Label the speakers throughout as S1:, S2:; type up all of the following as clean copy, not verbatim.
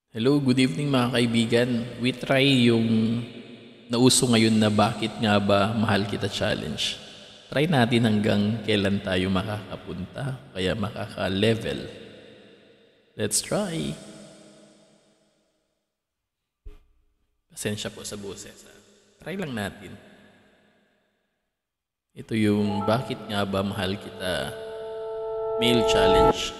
S1: Hello, good evening mga kaibigan. We try yung nauso ngayon na bakit nga ba mahal kita challenge. Try natin hanggang kailan tayo makakapunta, kaya makaka-level. Let's try. Pasensya po sa boses. Try lang natin. Ito yung bakit nga ba mahal kita male challenge.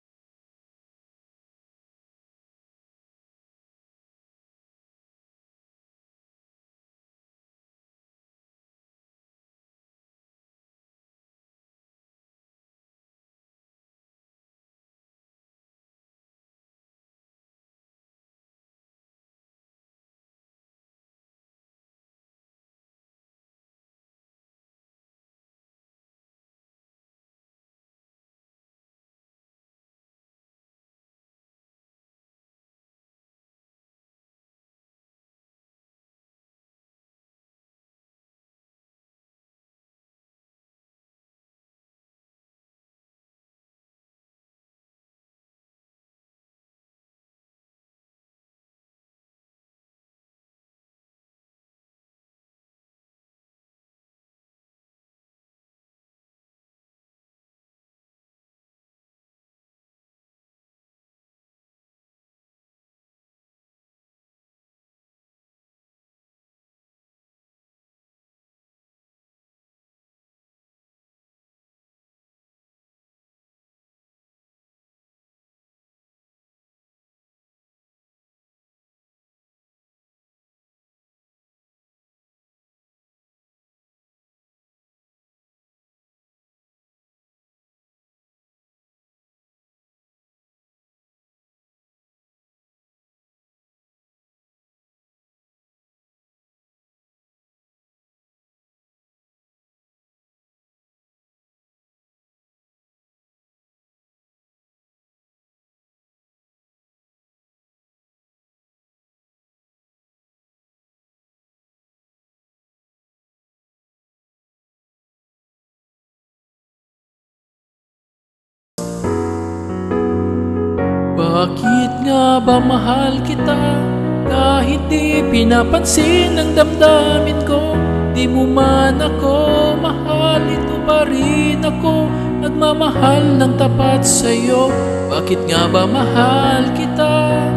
S1: Bakit nga ba mahal kita? Kahit di pinapansin ng damdamin ko, di mo man ako mahal, ito pa rin ako nagmamahal ng tapat sa'yo. Bakit nga ba mahal kita?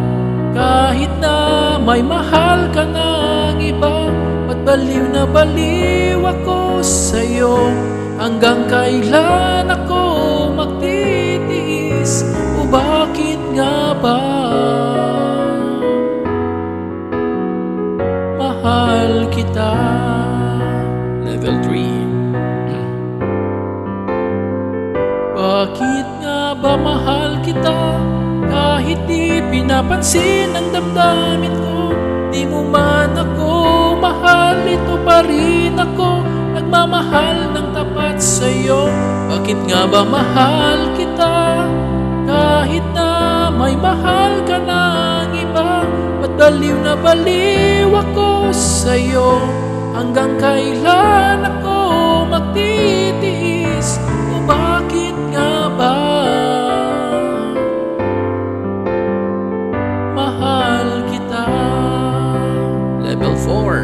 S1: Kahit na may mahal ka ng iba, at baliw na baliw ako sa'yo. Hanggang kailan ako magtitiis? O bakit nga ba mahal kita? Level 3. Bakit nga ba mahal kita? Kahit di pinapansin ang damdamin ko, di mo man ako mahal, ito pa rin ako nagmamahal ng tapat sa'yo. Bakit nga ba mahal kita? Kahit na may mahal ka ng iba, ba't baliw na baliw ako sa'yo? Hanggang kailan ako magtitiis? O bakit nga ba mahal kita? Level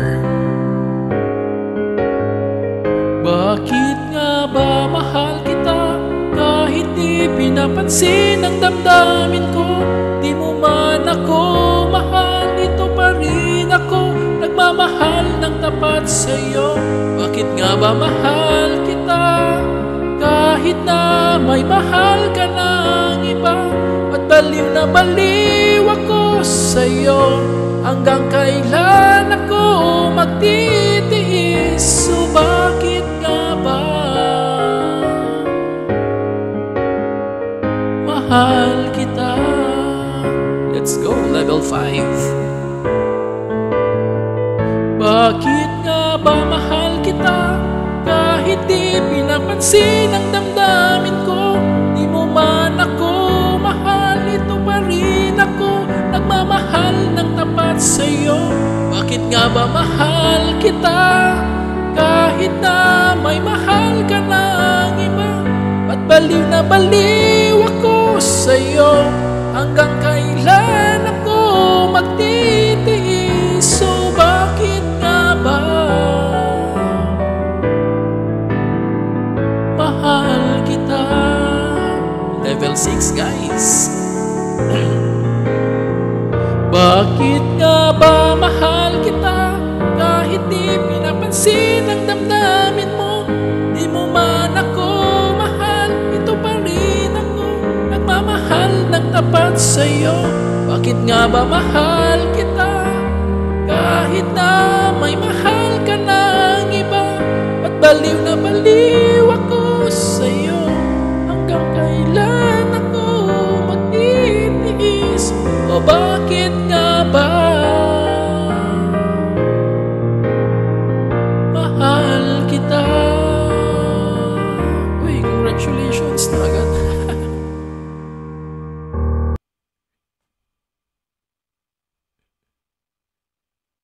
S1: 4. Bakit nga ba mahal kita? Kahit di pinapansin ang damdamin ko, di mo man ako mahal, ito pa rin ako nagmamahal ng tapat sa'yo. Bakit nga ba mahal kita? Kahit na may mahal ka ng iba, at baliw na baliw ako sa'yo. Hanggang kailan ako magtitiis? So bakit nga ba mahal kita? Let's go, level 5. Bakit nga ba mahal kita? Kahit di pinapansin ang damdamin ko, di mo man ako mahal, ito pa rin ako nagmamahal ng tapat sa'yo. Bakit nga ba mahal kita? Kahit na may mahal ka ng iba, at baliw na baliw ako sa'yo. Hanggang kailan ako Bakit nga ba mahal kita kahit di pinapansin ang damdamin mo? Di mo man ako mahal, ito pa rin ako nagmamahal ng tapat sa'yo. Bakit nga ba mahal kita kahit na may mahal ka ng iba? At baliw na baliw ako sa'yo, hanggang kailan ako magtitiis? O bakit nga ba